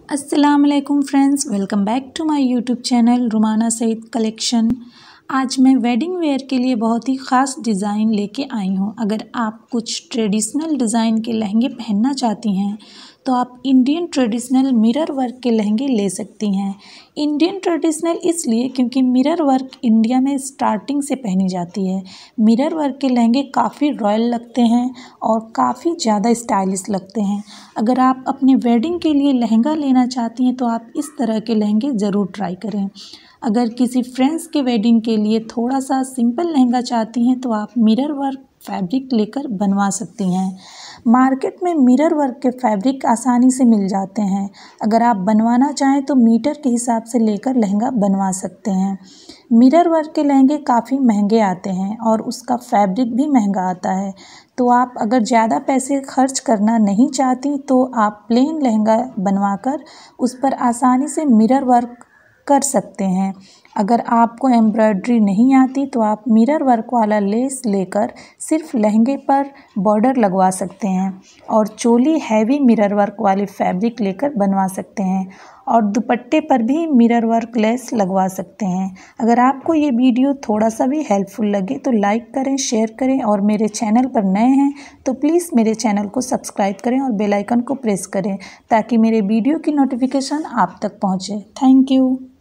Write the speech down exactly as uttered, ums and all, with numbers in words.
अस्सलाम वालेकुम friends, welcome back to my YouTube channel Rumana Saeed collection. आज मैं वेडिंग वेयर के लिए बहुत ही ख़ास डिज़ाइन लेके आई हूँ। अगर आप कुछ ट्रेडिशनल डिज़ाइन के लहंगे पहनना चाहती हैं तो आप इंडियन ट्रेडिशनल मिरर वर्क के लहंगे ले सकती हैं। इंडियन ट्रेडिशनल इसलिए क्योंकि मिरर वर्क इंडिया में स्टार्टिंग से पहनी जाती है। मिरर वर्क के लहंगे काफ़ी रॉयल लगते हैं और काफ़ी ज़्यादा स्टाइलिश लगते हैं। अगर आप अपने वेडिंग के लिए लहंगा लेना चाहती हैं तो आप इस तरह के लहंगे ज़रूर ट्राई करें। अगर किसी फ्रेंड्स के वेडिंग के लिए थोड़ा सा सिंपल लहंगा चाहती हैं तो आप मिरर वर्क फैब्रिक लेकर बनवा सकती हैं। मार्केट में मिरर वर्क के फैब्रिक आसानी से मिल जाते हैं। अगर आप बनवाना चाहें तो मीटर के हिसाब से लेकर लहंगा बनवा सकते हैं। मिरर वर्क के लहंगे काफ़ी महंगे आते हैं और उसका फैब्रिक भी महंगा आता है। तो आप अगर ज़्यादा पैसे खर्च करना नहीं चाहती तो आप प्लेन लहंगा बनवाकर उस पर आसानी से मिरर वर्क कर सकते हैं। अगर आपको एम्ब्रॉयडरी नहीं आती तो आप मिरर वर्क वाला लेस लेकर सिर्फ लहंगे पर बॉर्डर लगवा सकते हैं और चोली हैवी मिरर वर्क वाले फैब्रिक लेकर बनवा सकते हैं और दुपट्टे पर भी मिरर वर्क लेस लगवा सकते हैं। अगर आपको ये वीडियो थोड़ा सा भी हेल्पफुल लगे तो लाइक करें, शेयर करें और मेरे चैनल पर नए हैं तो प्लीज़ मेरे चैनल को सब्सक्राइब करें और बेल आइकन को प्रेस करें ताकि मेरे वीडियो की नोटिफिकेशन आप तक पहुँचे। Thank you.